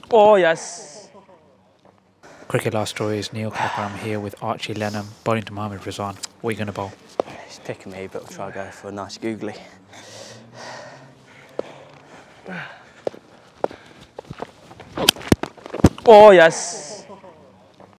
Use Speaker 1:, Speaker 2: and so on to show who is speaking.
Speaker 1: Oh, yes.
Speaker 2: Cricket Last Stories, Neel Khagram here with Archie Lenham, bowling to Mohammad Rizwan. What are you going to bowl?
Speaker 1: He's picking me, but we'll try to go for a nice googly. Oh, yes.